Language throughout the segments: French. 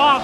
Bonsoir.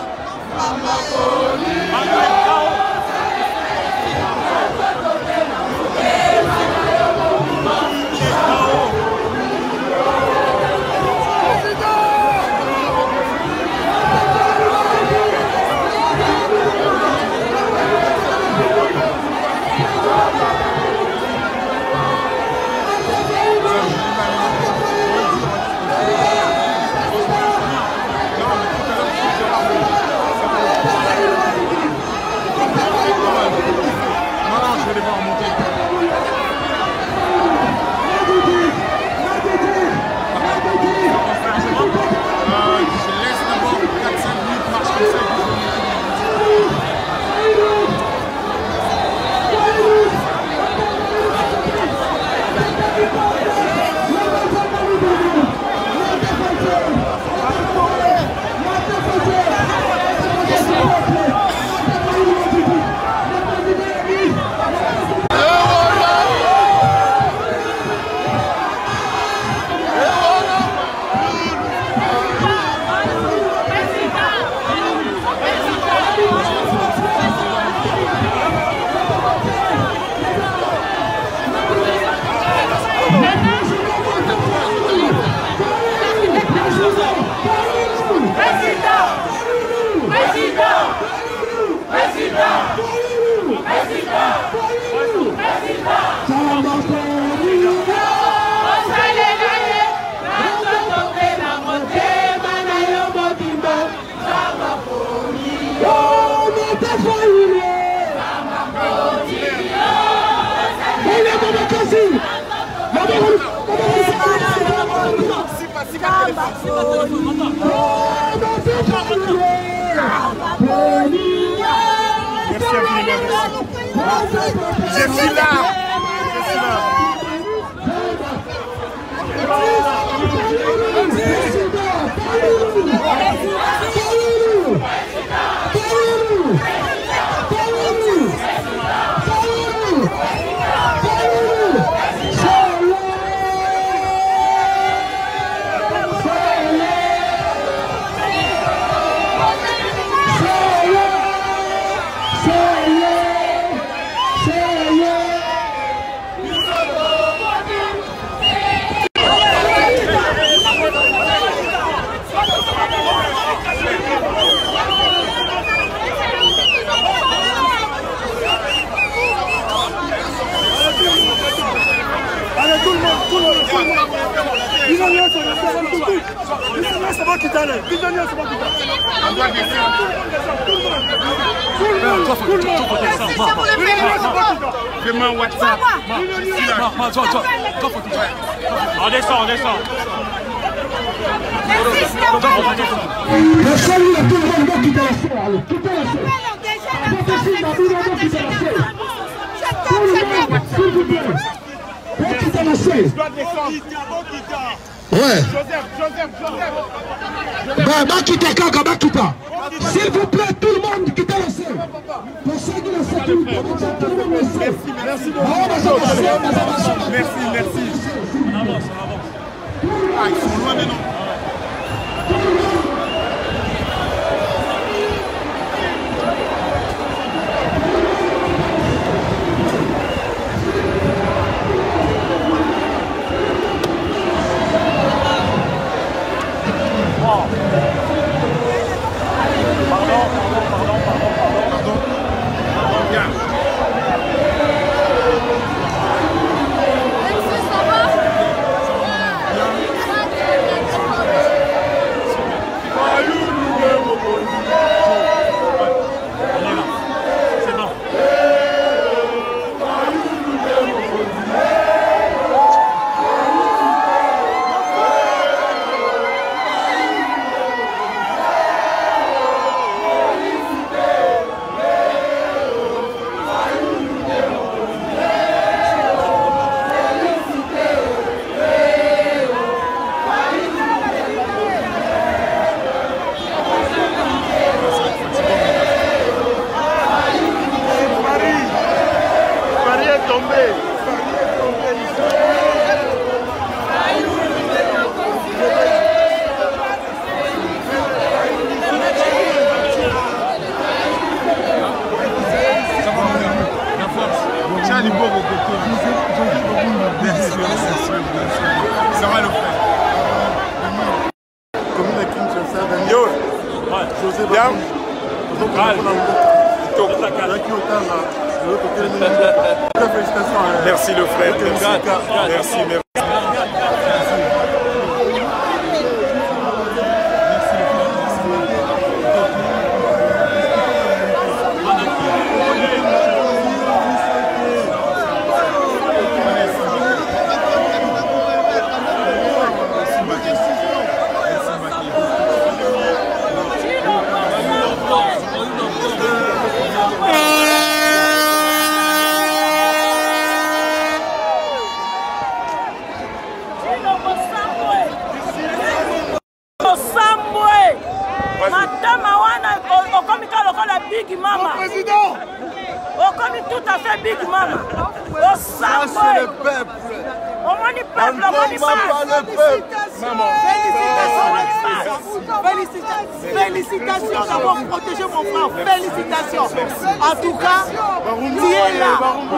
Je suis là. Fais-moi WhatsApp. On descend, on descend. Je salue tout le monde qui t'a laissé. Allez, quittez la scène. S'il vous plaît. Qui t'a laissé. Ouais. Bakita Kaka, Bakita. S'il vous plaît, tout le monde qui t'a laissé. Pour ceux qui laissent tout le monde laissé. Merci beaucoup. Merci. On avance. Ah, ils sont loin maintenant. Merci le frère. Merci, merci. Big Mama. Président. On connaît tout à fait Big Mama. Au Samboué. C'est le peuple. On m'a dit peuple, on m'a dit félicitations d'avoir protégé mon frère. Félicitations. En tout cas, tu es là.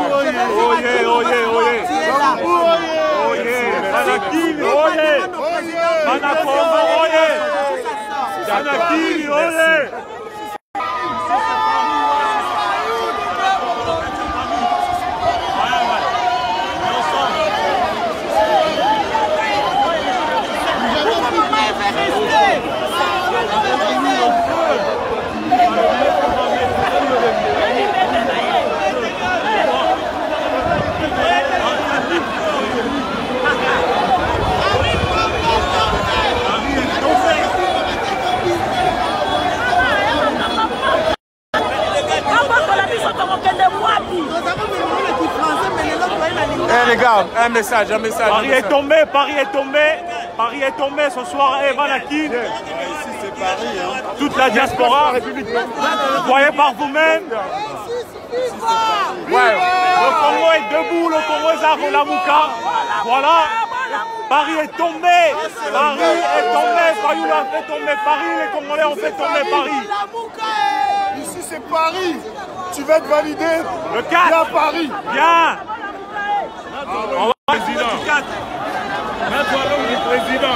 Les gars, un message. Paris est tombé, Paris est tombé ce soir à Evanakin. Ici c'est Paris. Hein. Toute la diaspora, vous voyez par vous-même. Ouais. Le Congo est debout, le Congo est à Lamouka. Voilà, Paris est tombé, Fayoulou a fait tomber Paris, les Congolais ont fait tomber Paris. Ici c'est Paris, tu vas te valider. Le 4. Viens à Paris. Viens. Président. Mets-toi l'homme du président.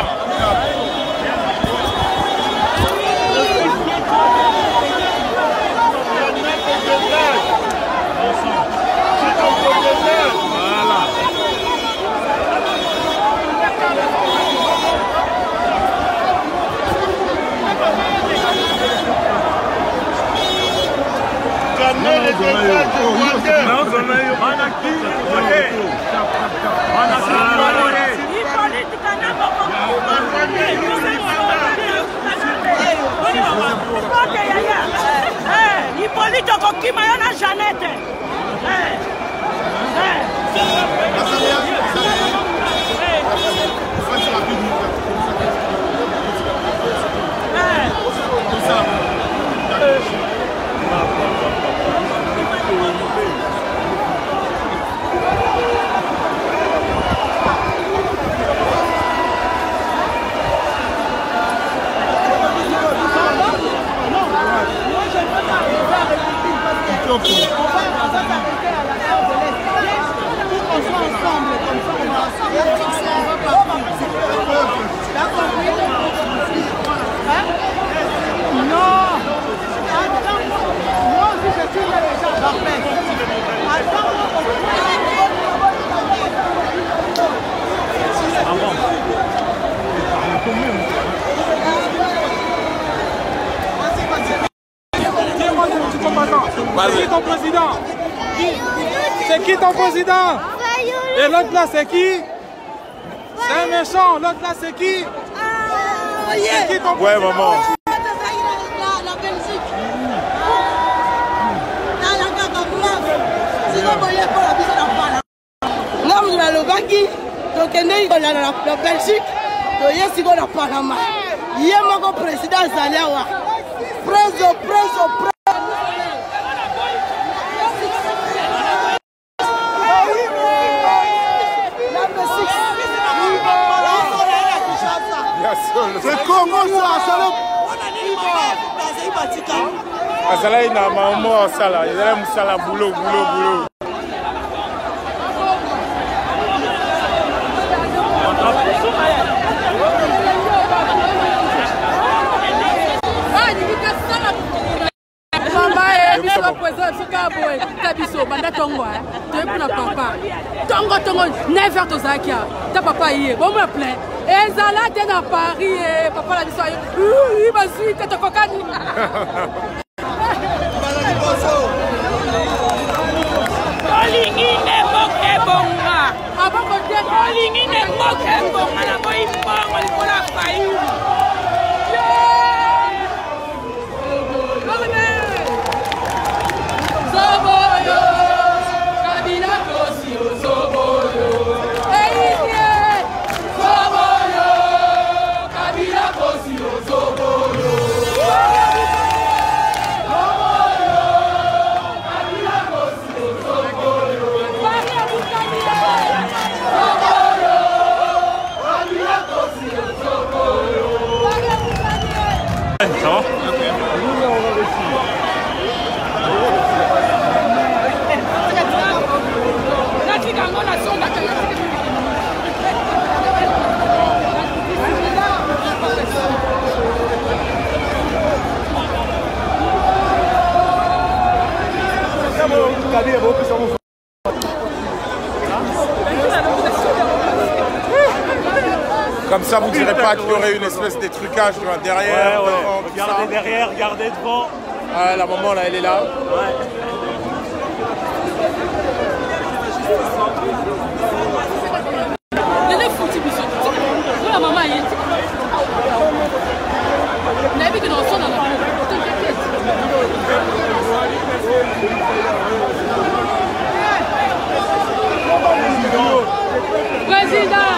Hippolyte Kokima yana Jeannette. C'est qui ton président? C'est qui ton président? Et l'autre là c'est qui? C'est un méchant. L'autre là c'est qui? C'est qui ton président? Ouais maman. La Belgique. L'homme de l'Obaki, donc la Belgique, il y a le Panama. Il y a mon président Zaliawa. Preso. C'est Congo ça, Azala ina maman sala, il aime sala boulot. Ah, il dit que ça boy, Tabiso, Banda Tongo, tu es pour la papa. Tongo, never to Zakia. Ta papa y est, bon me plaît. Et Zala, t'es dans Paris, papa la biso, oui, vas-y, t'es ton cocani. Olingi ne moke bonga. Abako de Olingi ne moke bonga na boy bonga li kola fayu. Soboyo, Kabila Kosio, Soboyo. Soboyo, Kabila Kosio, Soboyo. Ça va? Comme ça, vous ne direz pas qu'il y aurait une espèce de trucage derrière. Ouais. Devant, Regardez derrière, regardez devant. Ah, la maman là, elle est là. Ouais. La maman est. On a vu que dans son dans la Président.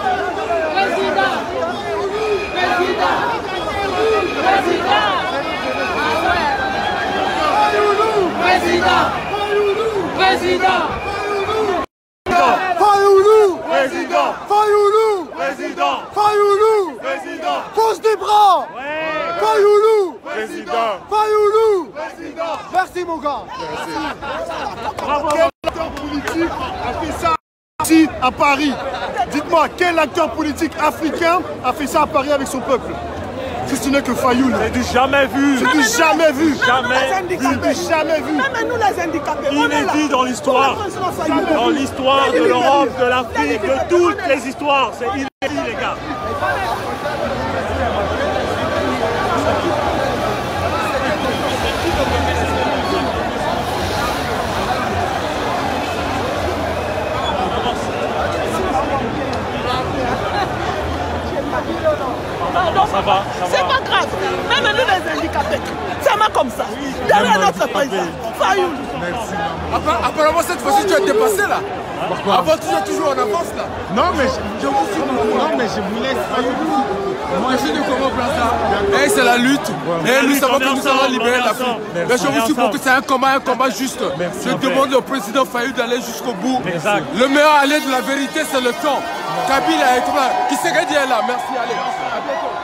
Pose des bras. Fayoulou. Président. Fayoulou. Merci mon gars. Quel acteur politique a fait ça ici à Paris? Dites-moi, quel acteur politique africain a fait ça à Paris avec son peuple? Si ce n'est que Fayoulou. C'est du jamais vu. C'est du jamais vu. Jamais. Du jamais vu. Même nous les handicapés. Inédit dans l'histoire. Dans l'histoire de l'Europe, de l'Afrique, de toutes les histoires. C'est inédit, les gars. Ça va. C'est pas grave. Même nous les handicapés. Ça va comme ça. Derrière notre président. Fayoulou. Merci. Apparemment, cette fois-ci, tu as dépassé là. Avant, tu es toujours en avance là. Non, mais je vous suis non, mais je vous laisse Fayoulou. Moi, je ne comprends pas ça. Et c'est la lutte. Et nous savons que nous allons libérer l'Afrique. Mais je vous suppose que c'est un combat juste. Je demande au président Fayoulou d'aller jusqu'au bout. Exact. Le meilleur allié de la vérité, c'est le temps. Kabila est là. Qui s'est gagné là? Merci, allez. À bientôt.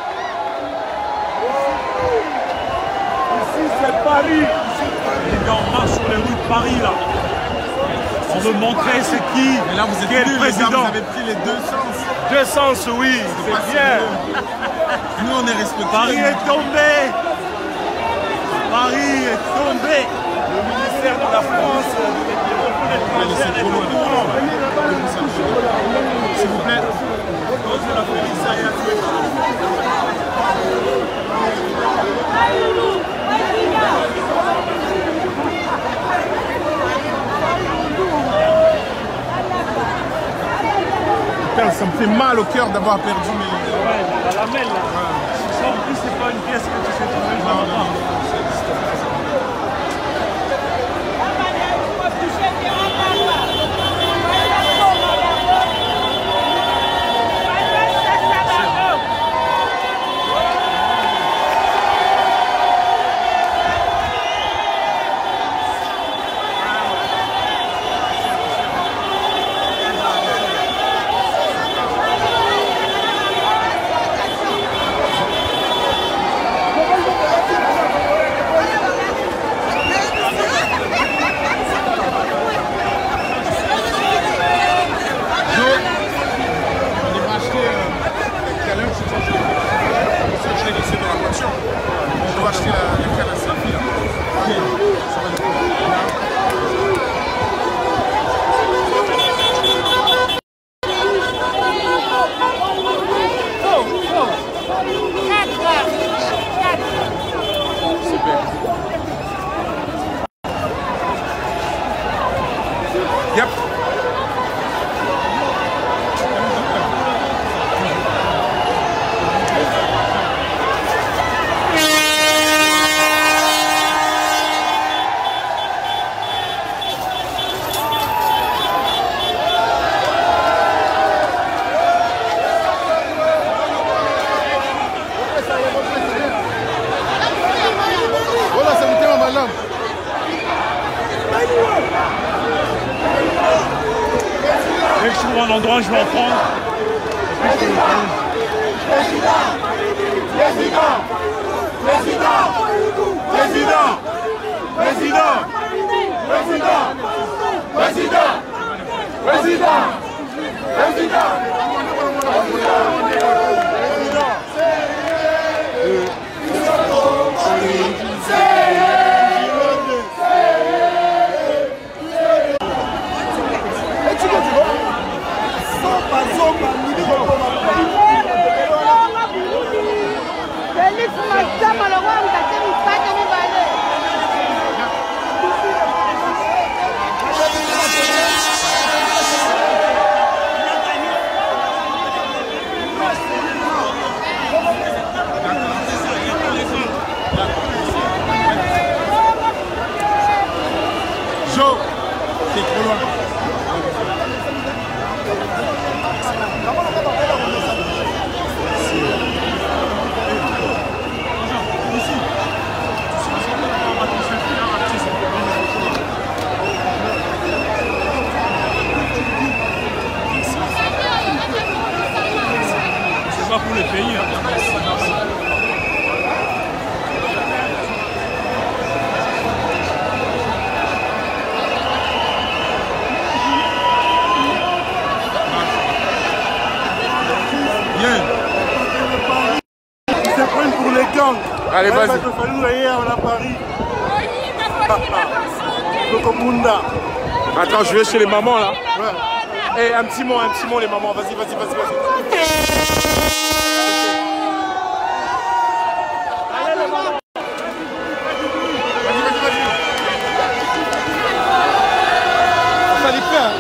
Ici, c'est Paris. Les gars, on marche sur les rues de Paris, là. On veut montrer c'est qui. Et là, vous êtes le président. vous avez pris les deux sens. Deux sens, oui, c'est bien. Nous, on est respectés. Paris est tombé. Paris est tombé. Le ministère de la France, S'il vous plaît. Putain, ça me fait mal au cœur d'avoir perdu mes... Ouais, la lamelle là. Ça en plus, c'est pas une pièce que tu sais trouver. Non. l'endroit, je vais en prendre. C'est trop loin. C'est pas pour le pays. Ils se prennent pour les gangs. Allez, vas-y. Il a fallu aller à Paris. Lokomunda. Attends, je vais chez les mamans là. Ouais. Eh, un petit mot les mamans. Vas-y. Ça les fait, hein.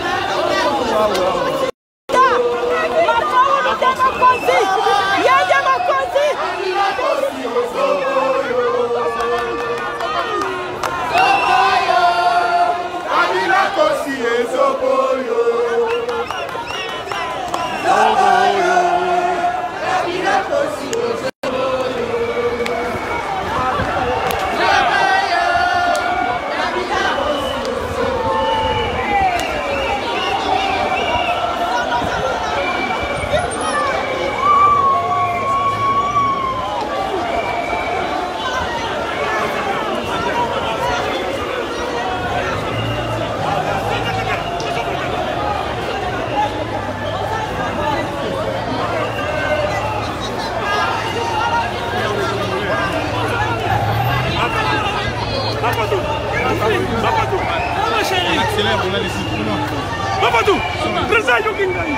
On a les sites plus loin. Mamadou, président Yokingaï.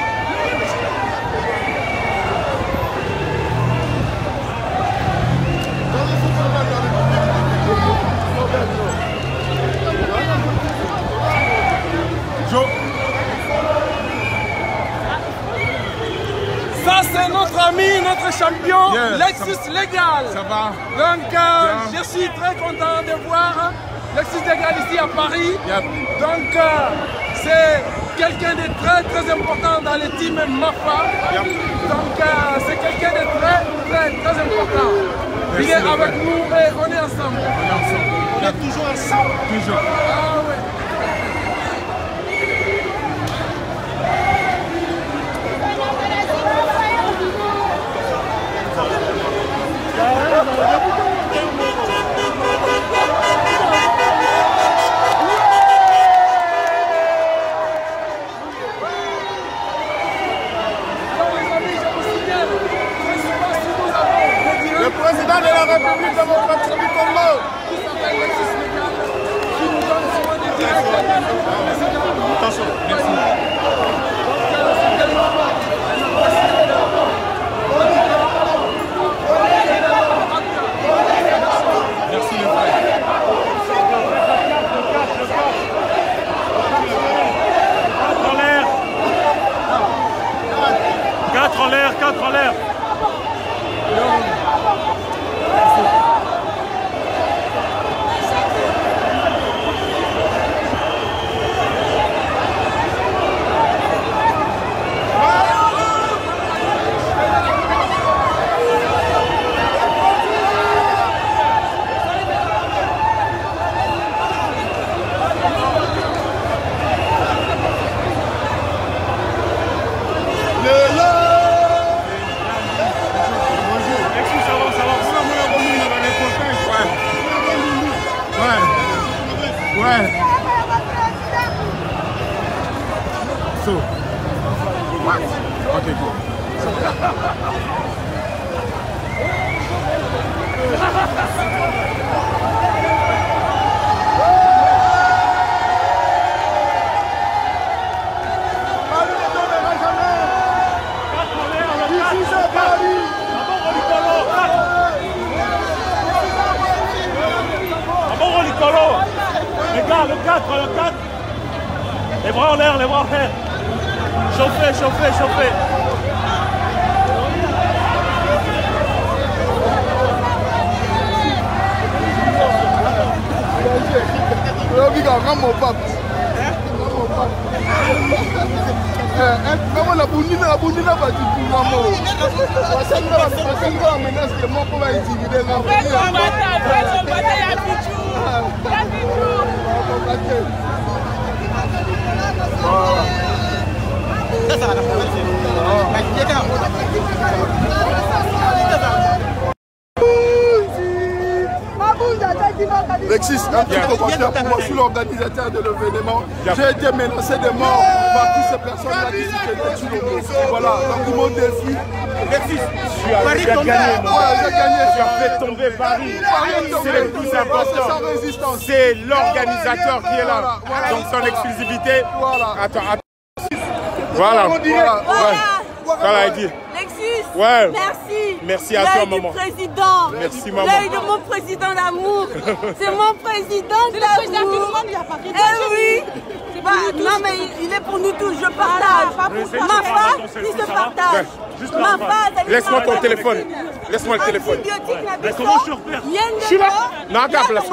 Ça c'est notre ami, notre champion, Lexus Légal. Ça va. Donc je suis très content de voir Lexus Légal ici à Paris. Donc c'est quelqu'un de très important dans le team MAFA. Donc c'est quelqu'un de très important. Il est avec nous et on est ensemble. On est toujours ensemble. Toujours. Ah ouais. Le président de la République démocratique du Congo. Attention, merci. Merci les frères. 4 en l'air, 4 en l'air. Ouais. So. Ok, cool. Les gars, le 4. Les bras en l'air, les bras en l'air. Chauffez. Comment la boundina va du tout maman. Ça menace que mon va intimider la Lexis, un petit commentaire pour moi, je suis l'organisateur de l'événement. J'ai été menacé de mort par toutes ces personnes-là qui se tenaient sur le dos. Voilà, donc mon défi. Lexis, tu as gagné. Tu as fait tomber Paris. C'est le plus important. C'est l'organisateur qui est là. Donc son exclusivité. Attends. Voilà. Voilà, il dit. Lexis, ouais. Merci. Merci à toi, maman. Président. Merci, maman. L'œil de mon président d'amour. C'est mon président d'amour. Eh oui. Non, mais il est pour nous tous. Je partage. Ma face, il se partage. Ma face, laisse-moi ton téléphone. Laisse-moi le téléphone. Mais comment je repère? Je suis là. Non, attends, place.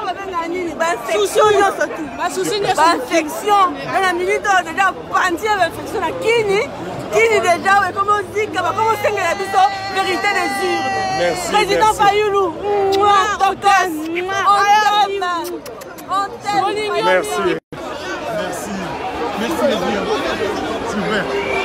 Infection. La minute déjà pantie avec infection à Kini. Kini déjà, comment on dit, comment on sait que la vérité des urnes. Merci. Président Fayoulou. On t'aime. Merci. Merci les vieux. Super.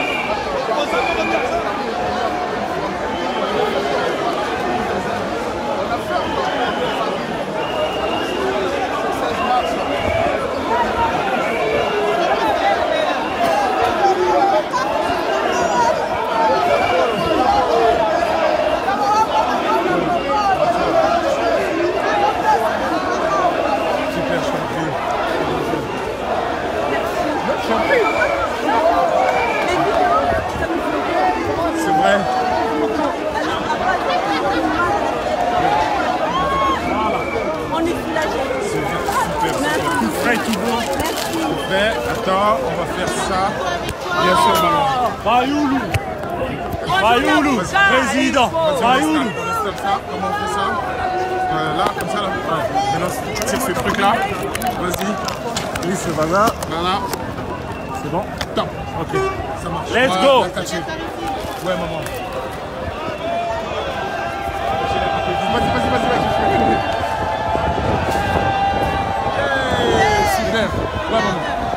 Attends, on va faire ça. Bien sûr, maman. Fayoulou, président. Fayoulou. Comment on fait ça? Là, comme ça, là. Maintenant, tu tires ce truc-là. Vas-y. Oui, c'est voilà. Voilà. C'est bon? Top. Ok. Ça marche. Let's go. Ouais, maman. Vas-y. Super. Ouais, maman.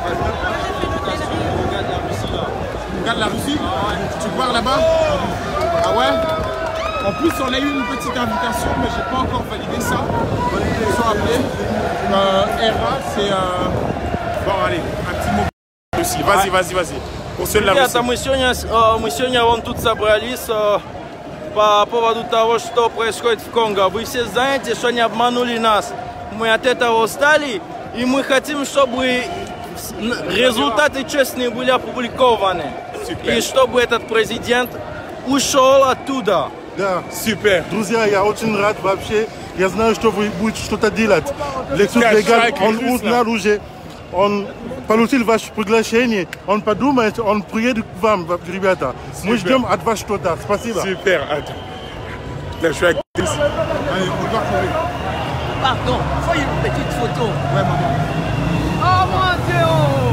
Regarde la Russie. Tu pars là-bas? Ah ouais? En plus, on a eu une petite invitation, mais je n'ai pas encore validé ça. Ils sont appelés. Era, c'est... Bon, allez, un petit mot. Russie. Vas-y. Pour ceux de la Russie. Мы сегодня вон тут собрались по поводу того, что происходит в Конго. Вы все знаете, что они обманули нас. Мы от этого устали, и мы хотим, чтобы результаты честные были опубликованы. И чтобы этот президент ушел оттуда. Да. Супер. Друзья, я очень рад вообще. Я знаю, что вы будете что-то делать. Лексус Легал, он узнал уже. Он получил ваше приглашение. Он подумает, он приедет к вам, ребята. Мы ждем от вас что-то. Спасибо. Super. Attends. Là, je suis avec Chris. Allez, on doit courir. Pardon, faut une petite photo. Ouais, maman. Oh mon Dieu.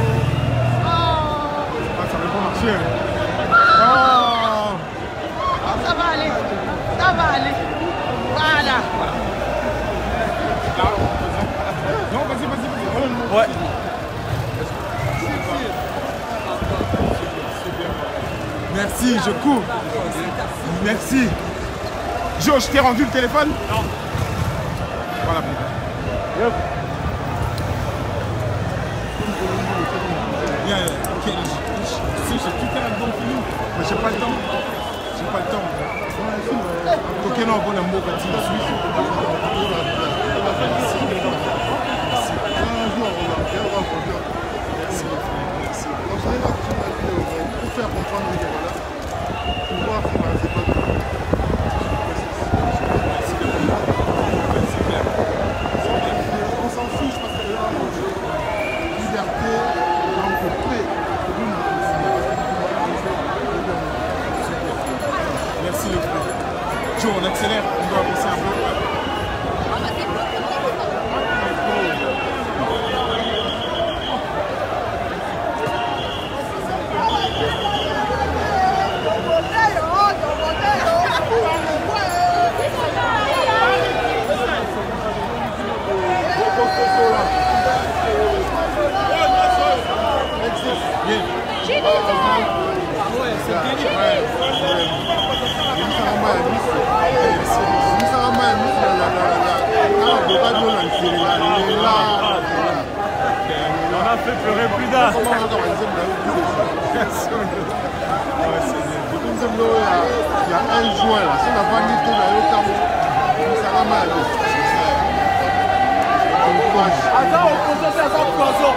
Ah, ça va pas marcher. Ça va aller. Voilà. Non, vas-y. Ouais. Merci, je cours. Merci. Jo, je t'ai rendu le téléphone? Non. Voilà. Tu sais, j'ai tout un album fini, mais j'ai pas le temps. J'ai pas le temps. Ok, non, bon amour, quand il suit. Pour faire comprendre les gens là, pour voir que c'est pas tout. On s'en fiche parce que là, liberté, donc paix. Merci les frères. Joe, on accélère, on doit avancer un peu. On a fait pleurer plus d'un. Il y a un joint là, si on n'a pas dit tout là, ça va mal. Attends, on peut faire ça poisson.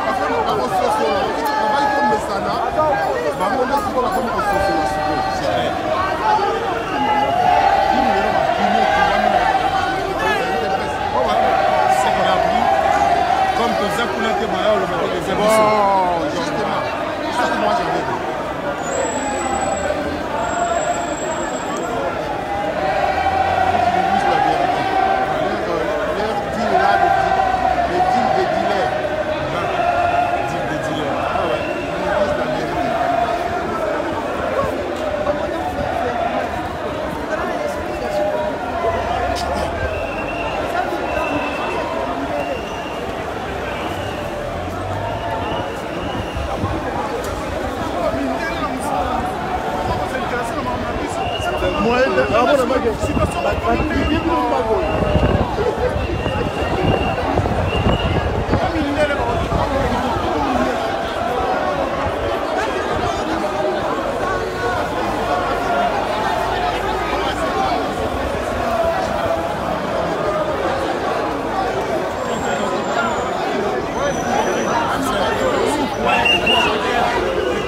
Comme que Zakuna Tebaya, le matin des émissions. Bon, justement, c'est ça que moi j'avais dit.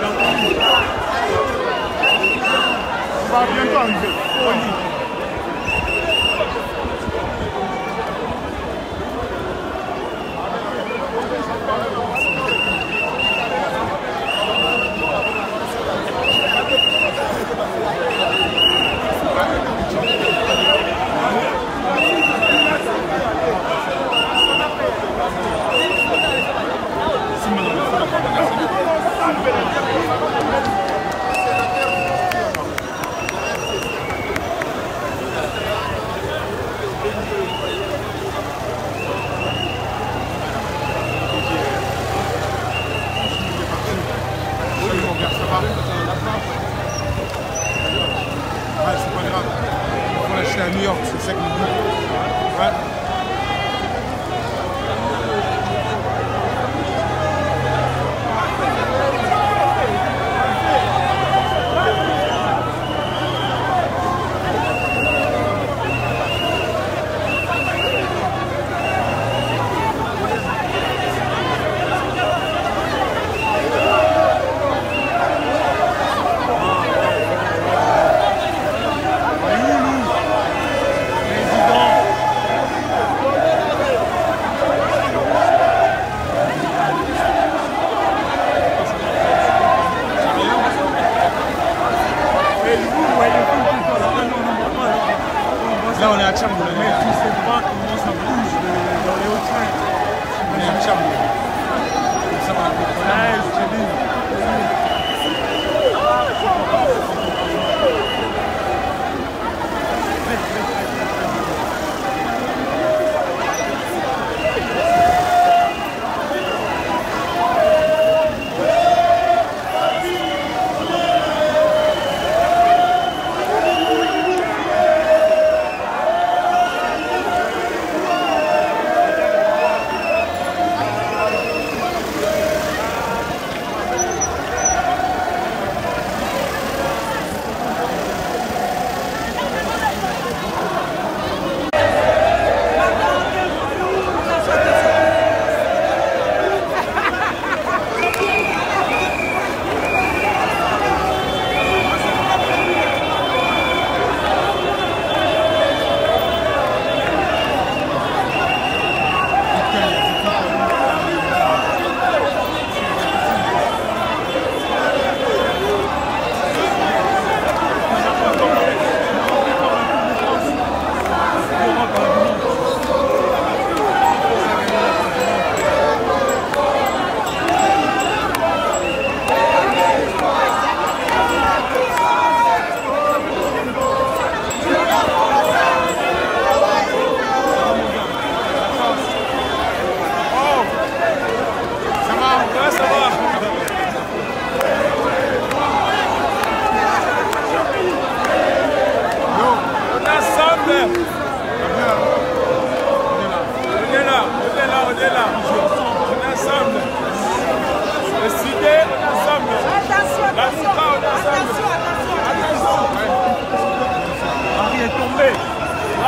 Va bientôt arriver.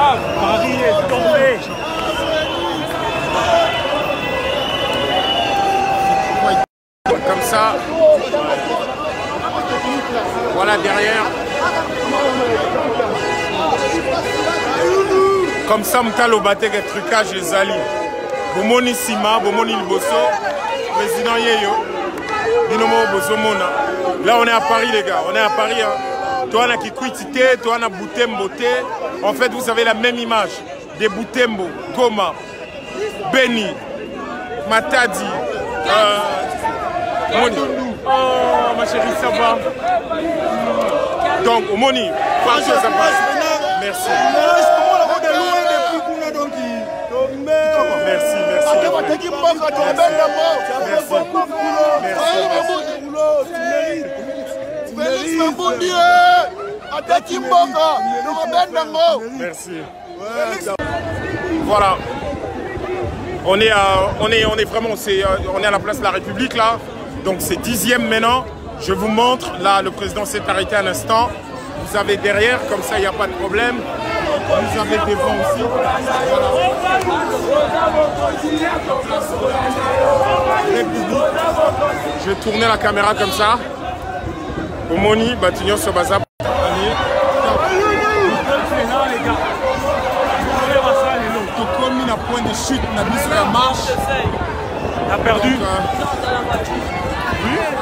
Paris est tombé. Comme ça. Voilà derrière. Comme ça, Mkalo Batek et trucage les alliés. Bomoni Sima, Bomoni Liboso, président Yeyo, Binomo Bozomona. Là, on est à Paris, les gars. On est à Paris. Hein. Toi, on a Kikwitite, toi, on a Boutembo. En fait, vous avez la même image. Des Boutembo, Goma, Beni, Matadi, Moni. Oh, ma chérie, ça va. Donc, Moni, pas de ça passe. Merci. Merci, merci. Merci. Voilà. On est vraiment, on est à la place de la République là. Donc c'est 10e maintenant. Je vous montre, là le président s'est arrêté un instant. Vous avez derrière, comme ça il n'y a pas de problème. Vous avez devant aussi. Voilà. Je vais tourner la caméra comme ça. Omoni, Batignon sur Baza. Tokomi na point de chute, na bis la marche. T'as perdu. Donc, oui.